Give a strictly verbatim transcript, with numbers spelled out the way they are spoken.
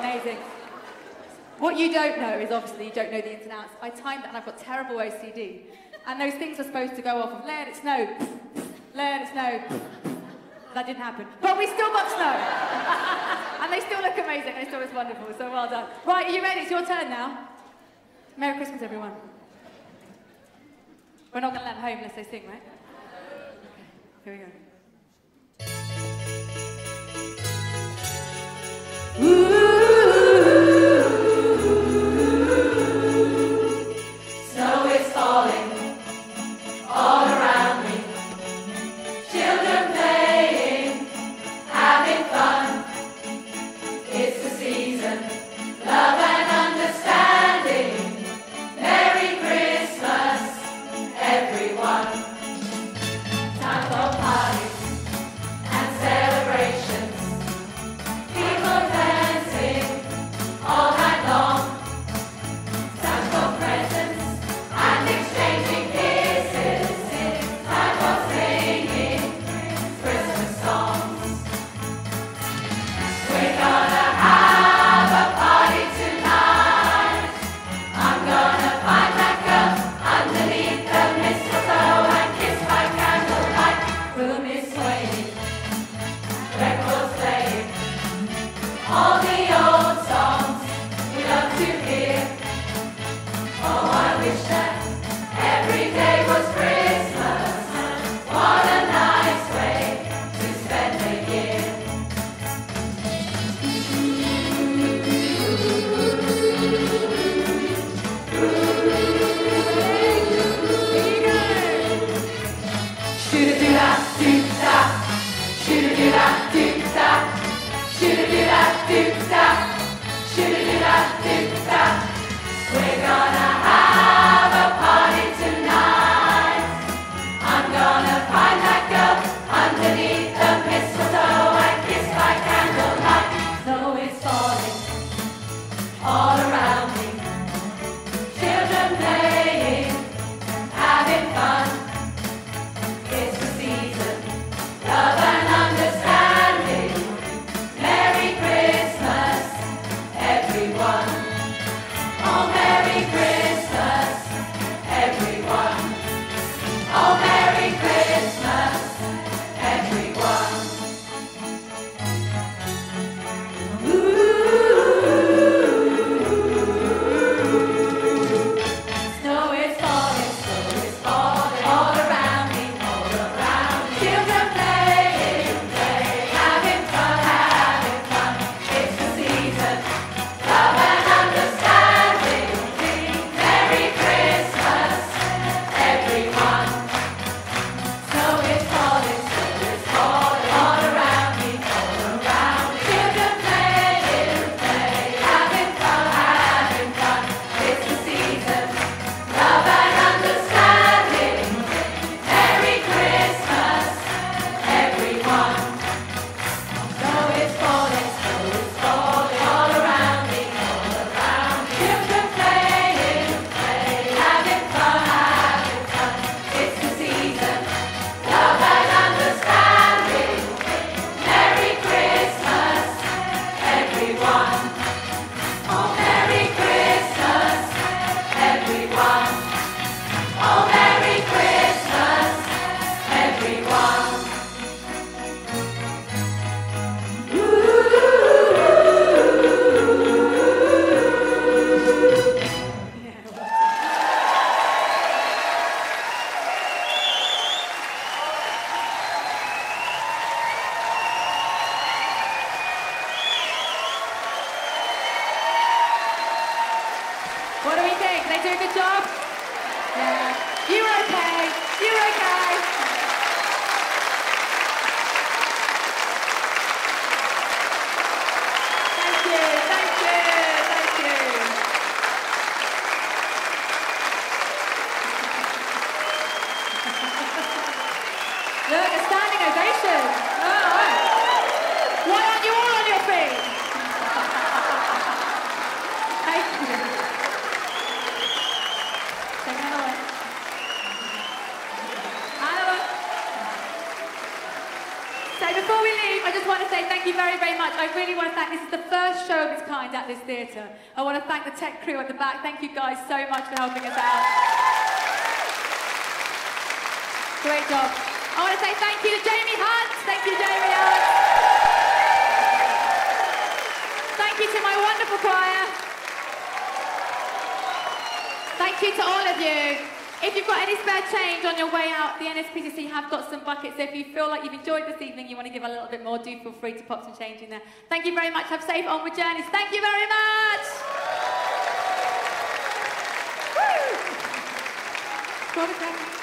Amazing. What you don't know is obviously you don't know the ins and outs. I timed that and I've got terrible O C D. And those things are supposed to go off of let it snow, let it snow. That didn't happen. But we still got snow. And they still look amazing and it still looks wonderful, so well done. Right, are you ready? It's your turn now. Merry Christmas, everyone. We're not going to let them home unless they sing, right? Okay, here we go. Snow is falling all around me. Children playing, having fun. It's the season, love and understanding. Merry Christmas, everyone. Time for parties and celebrations. People dancing all night long. Time for presents and exchanging kisses. Time for singing Christmas songs. We're gonna have a party tonight. I'm gonna find that girl underneath the mistletoe and kiss by candlelight. Room is swaying, records playing, all the old songs we love to hear. Oh, I wish that every day was Christmas. What a nice way to spend the year. Shoo-da-doo-da-doo-da, shoo-da-doo-da-doo-da, shoo-da-doo-da-doo-da, shoo-da-doo-da-doo-da. We're gonna have a party tonight. I'm gonna find that girl underneath the mistletoe and kiss by candlelight. Snow is falling all around me. Children playing, having fun. It's the season, love and understanding. Merry Christmas, everyone. Oh, Merry Christmas, everyone. Oh, Merry Christmas, everyone. Snow is falling, snow is falling all around me, all around me. Children playing, playing, having fun, having fun. It's the season, love and understanding. Merry Christmas, everyone. Snow is falling, snow is falling all around me, all around me. Children playing, playing, having fun, having fun. It's the season, love and understanding. Merry Christmas, everyone. Snow is falling, snow is falling all around me, all around me. Children playing, playing, having fun, having fun. It's the season, love and understanding. Merry Christmas, everyone. Oh, Merry Christmas, everyone. Oh, Merry Christmas, everyone. What do we think? Did they do a good job? Yeah. You were okay. You were okay. Thank you. Thank you. Thank you. Look, a standing ovation. All right. Why aren't you all on your feet? Thank you. Take another one. Another one. really want to thank, this is the first show of its kind at this theatre. I want to thank the tech crew at the back. Thank you guys so much for helping us out. Great job. I want to say thank you to Jamie Hunt. Thank you, Jamie Hunt. Thank you to my wonderful choir. Thank you to all of you. If you've got any spare change on your way out, the N S P C C have got some buckets. So if you feel like you've enjoyed this evening, you want to give a little bit more, do feel free to pop some change in there. Thank you very much. Have safe onward journeys. Thank you very much. Woo!